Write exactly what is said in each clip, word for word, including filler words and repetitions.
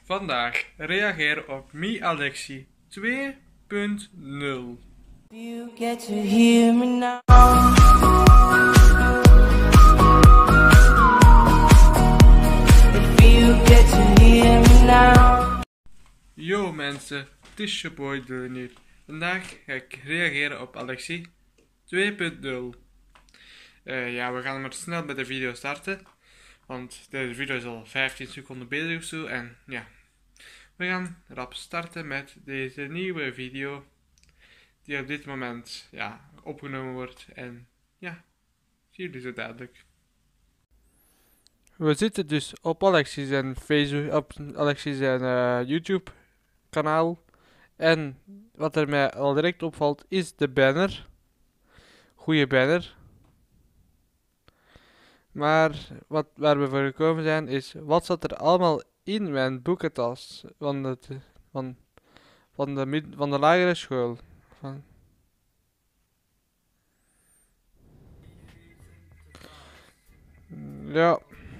Vandaag reageren op Mi Alexi twee punt nul. You get to hear me now. If you get to hear me now. Yo mensen, het is je boy Dylan hier. Vandaag ga ik reageren op Alexi twee punt nul. Uh, ja, we gaan maar snel met de video starten. Want deze video is al vijftien seconden bezig of zo. En ja, we gaan rap starten met deze nieuwe video. Die op dit moment ja, opgenomen wordt. En ja, zien jullie zo dadelijk. We zitten dus op Alexi zijn Facebook, op Alexi zijn uh, YouTube kanaal. En wat er mij al direct opvalt is de banner. Goeie banner. Maar wat, waar we voor gekomen zijn is, wat zat er allemaal in mijn boekentas van de, van, van de, mid, van de lagere school. Van ja.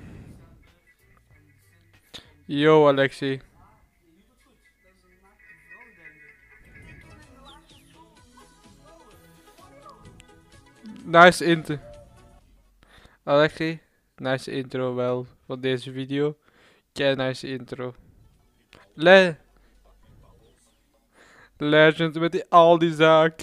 Yo Alexi. Nice intro. Alexi, nice intro wel van deze video. Kei nice intro. Le Legend met die al die zaak.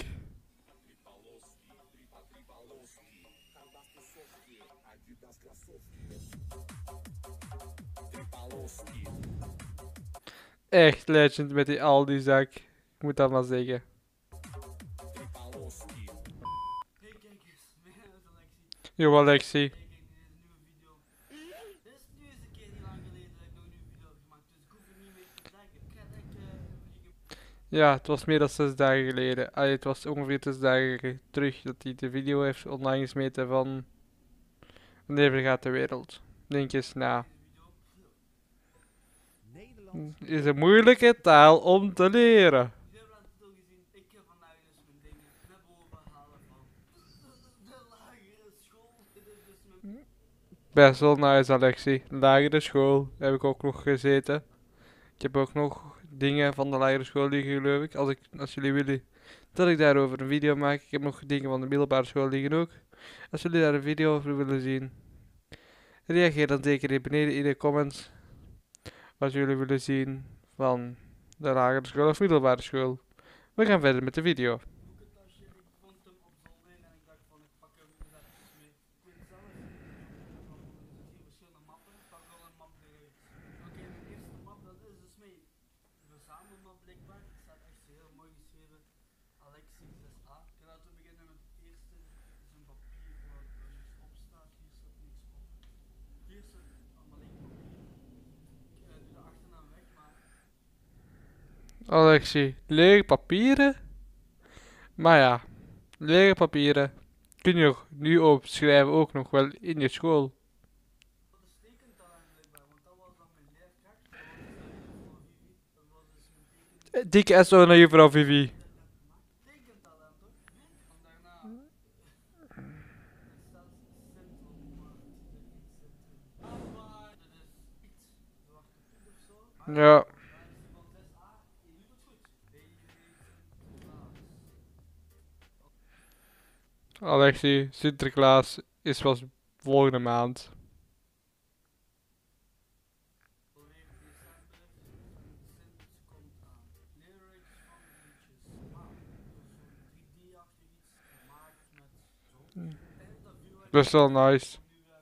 Echt legend met die al die zaak. Ik moet dat maar zeggen. Yo Alexi. Ja, het was meer dan zes dagen geleden. Allee, het was ongeveer zes dagen terug dat hij de video heeft online gesmeten van Wanneer vergaat de wereld. Denk eens na. Is een moeilijke taal om te leren. Best wel nice Alexi. Lagere school heb ik ook nog gezeten. Ik heb ook nog dingen van de lagere school liggen geloof ik. Als, ik, als jullie willen dat ik daarover een video maak. Ik heb nog dingen van de middelbare school liggen ook. Als jullie daar een video over willen zien. Reageer dan zeker hier beneden in de comments. Wat jullie willen zien van de lagere school of middelbare school. We gaan verder met de video. Alexi zes a. Laten we beginnen met het eerste. Het is een papier waar er op staat. Hier staat niks op. Hier staat allemaal leeg papier. Ik uh, doe de achternaam weg, maar... Alexi, lege papieren? Maar ja, lege papieren kun je nu opschrijven ook nog wel in je school. Dat is tekentaal eigenlijk bij, want dat was dan mijn leerkracht. Dat was dus mijn tekentaal. Dikke S O naar juffrouw Vivi. Ja. Alexi, Sinterklaas is pas volgende maand. Best wel nice.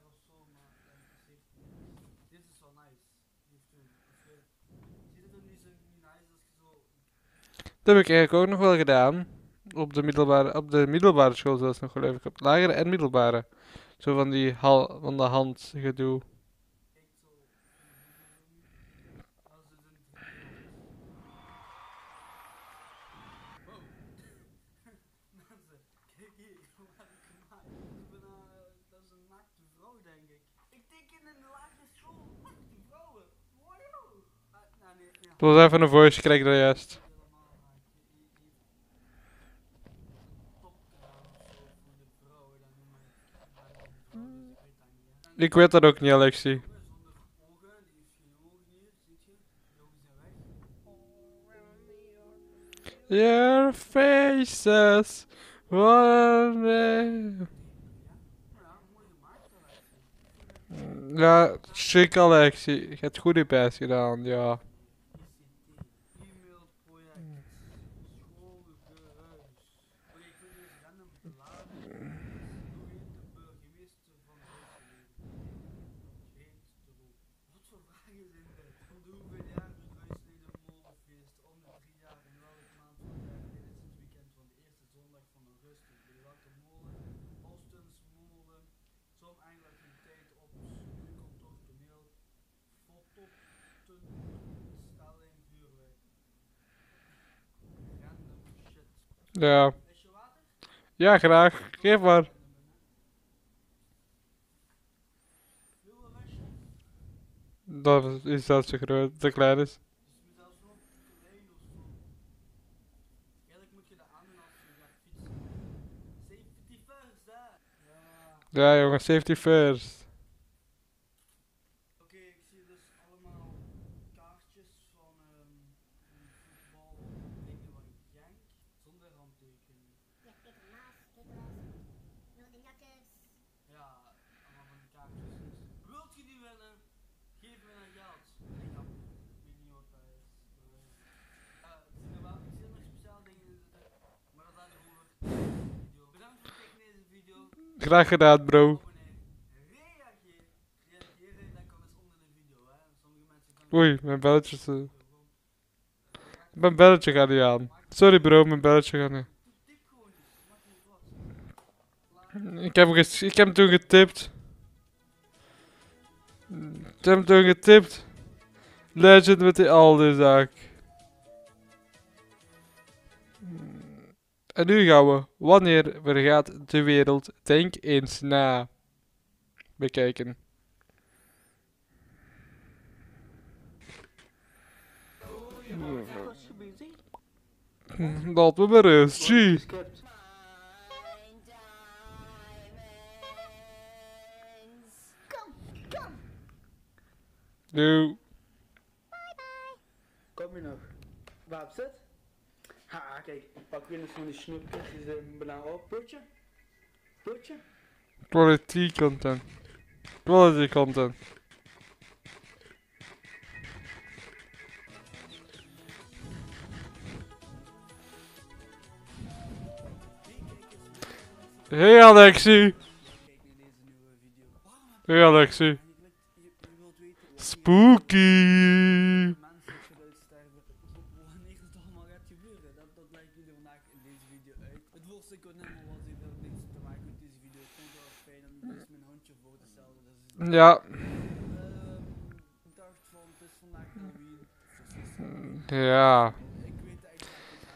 Dat heb ik eigenlijk ook nog wel gedaan. Op de middelbare, op de middelbare school zelfs nog geloof ik. Op de lagere en middelbare. Zo van die hal, van de hand gedoe. Kijk hier, wat heb ik gemaakt? Ik ben, uh, dat is een naakte vrouw denk ik. Ik teken in de lagere school naakte vrouwen. Wow! Uh, nou, nee, ja. Het was even een voice crack daar juist. Ik weet dat ook niet, Alexi. Zonder ogen, die heeft geen ogen hier, ziet je? Your faces. What a- Ja, mooi gemaakt Alexie. Ja, chic Alexie. Je hebt goed je best gedaan, ja. I C T, e-mailproject, schoolgehuis. Oké, ik wil deze random laden. Hoe heet de burgemeester van Ruisleden? Heet de Roep. Wat voor vragen zijn dit? Om de hoeveel jaar doet Ruisleden molenfeest? Om de drie jaar in welke maand van het jaar tijdens het weekend van de eerste zondag van augustus? Bij welke molen? Ostensmolen. Som eigenlijk hun tijd op snoeikantoor, toneel, foto, stelling, vuurwerk. Random shit. Ja. Is je water? Ja, graag. Geef maar. Wil een mesje? Dat is dat zo groot, te klein is. Dus je moet zelfs nog klein of zo. Eigenlijk moet je dat aandoen als je gaat fietsen. Safety first, hè? Ja. Ja, jongen, safety first. Oké, ik zie dus allemaal kaartjes van ehm voetbal dingen van Genk zonder handtekening. Ja, Peter Maas, Nicolas, Noordenjakkers. Ja, allemaal van die kaartjes. Wilt je die winnen? Geef me dan geld. Nee, grap. Ik weet niet wat dat is. Eh, het zijn er wel, ik zie er nog speciale dingen in zitten. Maar dat laat ik over. Video. Bedankt voor het kijken naar deze video. Graag gedaan, bro. Abonneer. Reageer. Reageren, dat kan dus onder de video, hè. Sommige mensen gaan... Oei, mijn belletje is... eh, Mijn belletje gaat niet aan. Sorry bro, mijn belletje gaat niet. Tip gewoon eens. Maakt niet wat. Ik heb, hem ges- ik heb hem toen getipt. Ik heb hem toen getipt. Legend met die Aldi-zaak. En nu gaan we, wanneer vergaat de wereld, denk eens na. Bekijken. Laat me maar rust, zie. Mijn diamonds. Kom, kom. Doei. Kom je nog? Waar heb je het? Ha, kijk, ik pak weer eens van die snoepjes, die zijn bijna op. Putje? Putje? Quality content. Quality content. Hey Alexie. Hey Alexie. Spooky. Mensen zullen sterven. Wanneer het allemaal gaat gebeuren, dat, dat lijkt jullie vandaag in deze video uit. Het voorstel kon helemaal was hier wel niks te maken met deze video. Ik vond het wel fijn om dus mijn hondje voor te stellen. Dus, Ja. ehm, ik dacht van, het is vandaag Halloween. Dus is- Ja. ik weet eigenlijk wat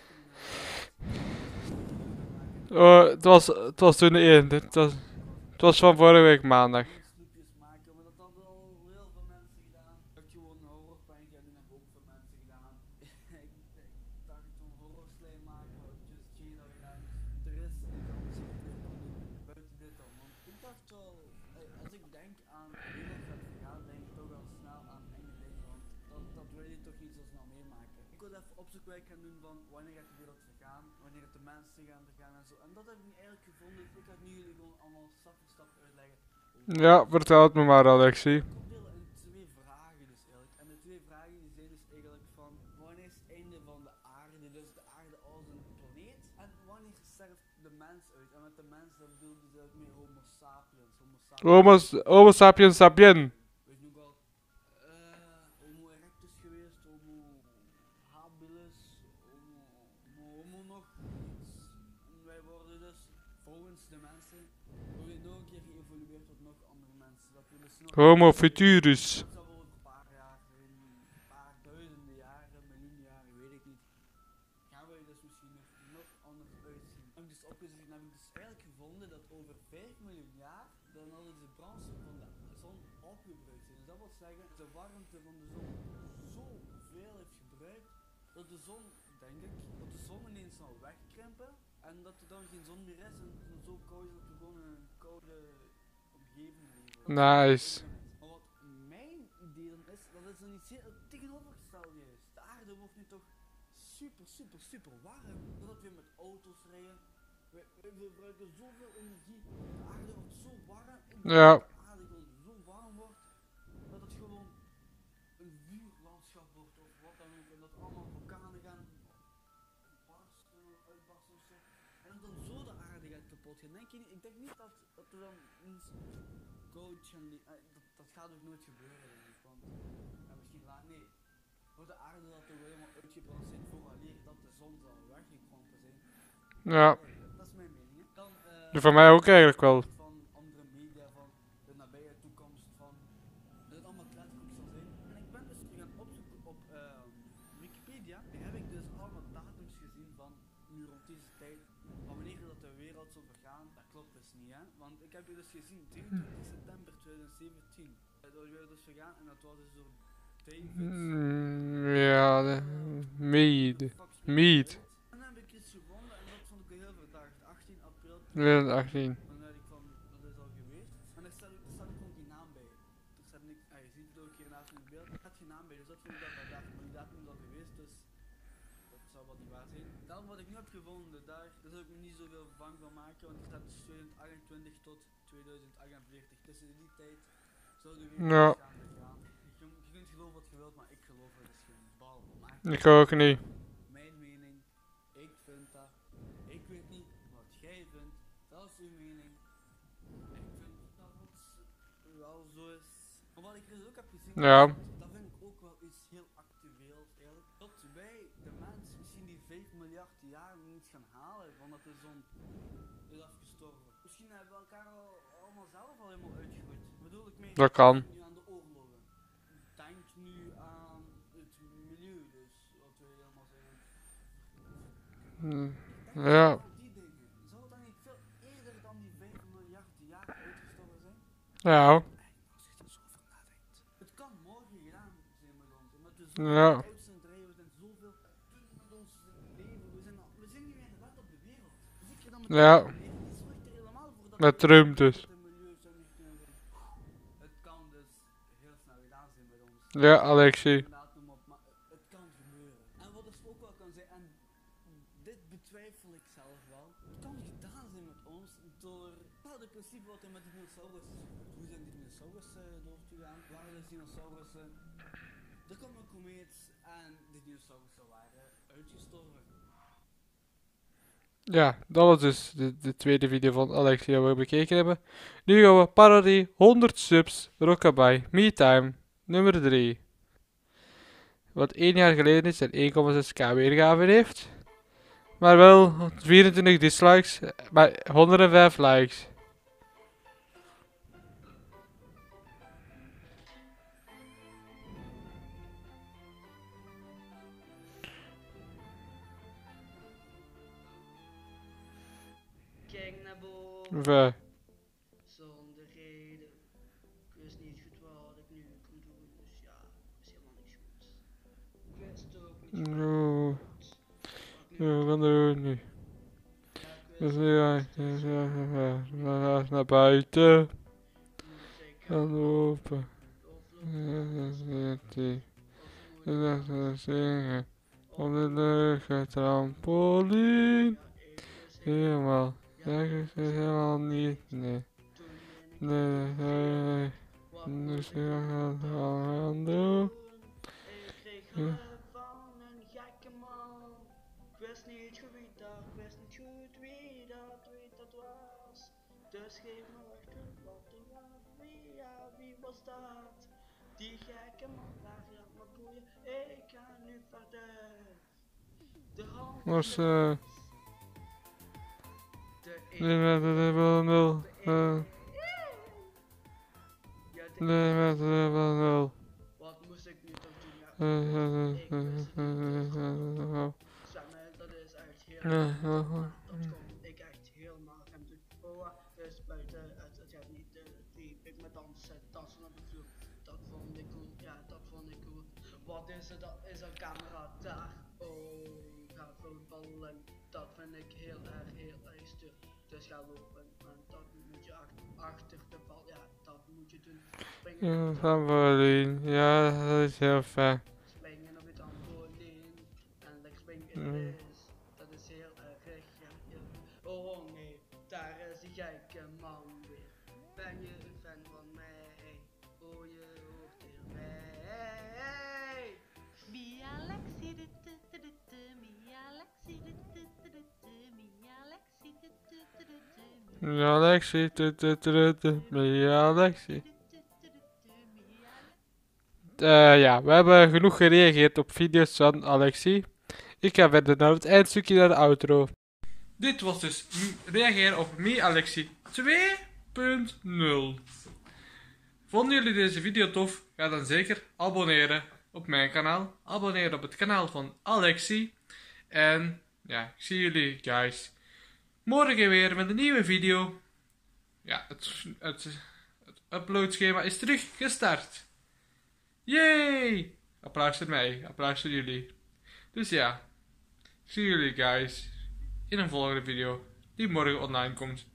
er gaat Oh, het was, het was toen de één. Het was, het was van vorige week maandag. snoepjes maken, maar dat hadden al heel veel mensen gedaan. Ik dacht gewoon een horrorpijn gaan doen, hebben ook veel mensen gedaan. ik, ik dacht zo'n horrorslijm maken, maar just geen dat gedaan. Er is iets anders wat ik kan doen, buiten dit dan. Want ik dacht wel, eh, als ik denk aan de wereld gaat vergaan, denk ik toch al snel aan enge dingen, want dat, dat wil je toch niet zo snel meemaken. Ik wil even opzoekwerk gaan doen van wanneer gaat de wereld vergaan, wanneer het de mensen gaan vergaan en zo. En dat heb ik nu eigenlijk gevonden, dus ik ga het nu jullie gewoon allemaal stap voor stap uitleggen. Ja, vertel het me maar Alexie. Ik opdelen in twee vragen dus eigenlijk. En de twee vragen die zijn dus eigenlijk van wanneer is het einde van de aarde, dus de aarde als een planeet? En wanneer sterft de mens uit? En met de mens dat bedoel je dus ook meer homo sapiens. Homo sapiens. Homo, homo sapiens sapien. Weet je nog wel, eh, homo erectus geweest, homo habilis, homo, homo, homo nog iets. En wij worden dus volgens de mensen, worden we nog een keer geëvolueerd tot nog andere mensen. Dat we dus nog Homo futurus. dat zal wel over een paar jaar, een paar duizenden jaren, miljoen jaren, weet ik niet. Gaan wij dus misschien nog, nog anders uitzien. Heb ik dus opgezien, heb ik dus eigenlijk gevonden dat over vijf miljoen jaar, dan al is de brandstof van de zon opgebruikt zijn. Dus dat wil zeggen, de warmte van de zon zoveel heeft gebruikt, dat de zon, denk ik, dat de zon ineens zal wegkrimpen. En dat er dan geen zon meer is en het zo koud is dat we gewoon in een koude omgeving leven. Nice. Maar wat mijn idee dan is, dat is dan iets heel tegenovergesteld juist. De aarde wordt nu toch super, super, super warm. Doordat we met auto's rijden. We, we, we gebruiken zoveel energie. De aarde wordt zo warm. Ik denk Ja. dat de aarde gewoon zo warm wordt. Dat het gewoon een vuurlandschap wordt of wat dan ook. En dat allemaal vulkanen gaan barsten, uitbarsten of zo. En dat dan zo de aarde gaat kapot gaan. Denk je niet? Ik denk niet dat, dat er dan eens koud gaan li- eh, dat, dat gaat ook nooit gebeuren, denk ik. Want ja, misschien laat. Nee. Voor de aarde dat er helemaal uitgebrand zijn vooraleer dat de zon zal weggekrompen zijn. Ja. Dat is mijn mening. Hè. Dan, eh, Ja, voor mij ook eigenlijk wel. Van andere media, van de nabije toekomst, van dat het allemaal kletterkoek zal zijn. En ik ben dus gaan opzoeken op ehm, Wikipedia. Daar heb ik dus allemaal datums gezien van nu rond deze tijd. Van wanneer dat de wereld zal vergaan. Dat klopt dus niet, hè. Want ik heb hier dus gezien, drieëntwintig september tweeduizend zeventien. Dat de wereld dus vergaan en dat was dus door David. Mm, ja, de mead. Fox Mead. uit. En dan heb ik iets gevonden en dat vond ik wel heel verdacht. achttien april tweeduizend achttien. dan dacht ik van, dat is al geweest. En er staat, er staat ook gewoon geen naam bij. Er staat niks, ah, je ziet het ook hier naast in het beeld. Er staat geen naam bij, dus dat vond ik wel verdacht. Maar die datum is al geweest, dus dat zou wel niet waar zijn. Dan wat ik nu heb gevonden, daar, daar zou ik me niet zoveel bang van maken, want er staat dus tweeduizend achtentwintig tot tweeduizend achtenveertig. Tussen die tijd zou de wereld Ja. gaan vergaan. Je, je kunt geloven wat je wilt, maar ik geloof er dus geen bal van. Maar Ik ook niet. mijn mening, ik vind dat. Ik weet niet wat jij vindt, dat is uw mening. Ik vind dat het wel zo is. Maar wat ik dus ook heb gezien, Ja. dat vind ik ook wel iets heel actueels eigenlijk. Dat wij, de mens, misschien die vijf miljard jaar niet gaan halen, van dat de zon is afgestorven. Misschien hebben we elkaar al, allemaal zelf al helemaal uitgeroeid. Bedoel ik mee? Dat kan. Nu aan de oorlogen. Denk nu aan het milieu, dus wat we helemaal zijn. Mm, Denk Ja. aan die dingen. Zou het dan niet veel eerder dan die vijf miljard jaar uitgestorven zijn? Ja. Als je er zo over nadenkt. Het kan morgen gedaan zijn met ons. Omdat we zo Ja. oud zijn drijven, we zijn zoveel doen met ons leven. We zijn, al, we zijn niet meer gewend op de wereld. Zeker dan met Ja. de leven. Die zorgt er helemaal voor dat Met we Trump dus. dat de milieusaniteit zijn. Het kan dus heel snel gedaan zijn met ons. Ja, Alexie. Inderdaad, noem op, maar het- het kan gebeuren. En wat dus ook wel kan zijn, en dit betwijfel ik zelf wel, het kan gedaan zijn met ons door hetzelfde principe wat er met de dinosaurussen is gebeurd. Hoe zijn die dinosaurussen doorgegaan? Waren de dinosaurussen? Er kwam een komeet en de dinosaurussen waren uitgestorven. Ja, dat was dus de, de tweede video van Alexie die we bekeken hebben. Nu gaan we parodie honderd subs Rockabye Me Time nummer drie. Wat één jaar geleden is en één komma zes k weergave heeft. Maar wel vierentwintig dislikes, maar honderdvijf likes. Kijk naar boven, Vijf. zonder reden. Ik wist niet goed wat ik nu kon doen, dus ja, is helemaal niks goeds. Ik wist ook niet No. wat ik nu Ja, we gaan doen nu. Dus nu ga ik naar, naar buiten. moet ik Gaan lopen. of En dan zit hij. of En moet dan gaan we zingen. Op de leuke trampoline. Helemaal. Ja, ik is helemaal niet. Nee. Nee, nee, nee. Dus ik ga het al gaan doen. Ik kreeg Ja. hulp van een gekke man. Ik wist niet goed wie dat, ik wist niet goed wie dat, wie dat was. Dus geef me achter wat er was. Wie, ja, wie was dat? Die gekke man, daar laat me boeien. Ik ga nu verder. De hand Was eh. de Nee, met de dubbel nul. Eh. Ja, de Nee, met de dubbel nul. Wat moest ik nu toch doen? Ja, Eh, eh, ik wist het niet. eh, eh, eh, eh. Samuel, dat is echt heel Ja, erg. ja, ja. Dat vond ik echt helemaal hem te oh, dus buiten het, het gaat niet, uh, die ik met dansen, dansen op de vloer. Dat vond ik cool, ja, dat vond ik cool. Wat is er, dat is een camera daar. Oh, ga voetballen. Dat vind ik heel erg, heel erg stuk. Dus ga lopen, en dat moet je achter, achter de bal, ja, dat moet je doen. Springen Ja, op de trampoline. Ja, dat is heel fijn. springen op je trampoline en lekker springen Mm. is, dat is heel erg. Ja, ja. Oh nee, daar is die gekke man weer. Ben je een fan van mij? Oh, je hoort erbij. Mia Lexi, du du du du du, Mia Lexi, du du du du du, Mia Lexi, du du du du du, Ja, Lexi, tu, tu, tu, tu, tu, ja, Lexi. du du du du du, Mia Eh, ja, we hebben genoeg gereageerd op video's van Alexi. Ik ga verder naar het eindstukje, naar de outro. Dit was dus m- reageren op Me Alexi twee punt nul. Vonden jullie deze video tof? Ga dan zeker abonneren op mijn kanaal. Abonneren op het kanaal van Alexi. En ja, ik zie jullie guys morgen weer met een nieuwe video. Ja, het, het, het uploadschema is terug gestart. Yay! Applaus voor mij, applaus voor jullie. Dus ja, ik zie jullie guys in een volgende video die morgen online komt.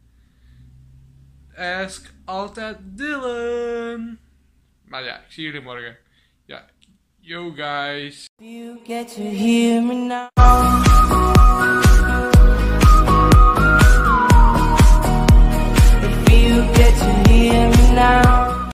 Ask altijd Dylan. Maar ja, ik zie jullie morgen. Ja, yo guys. You get to hear me now.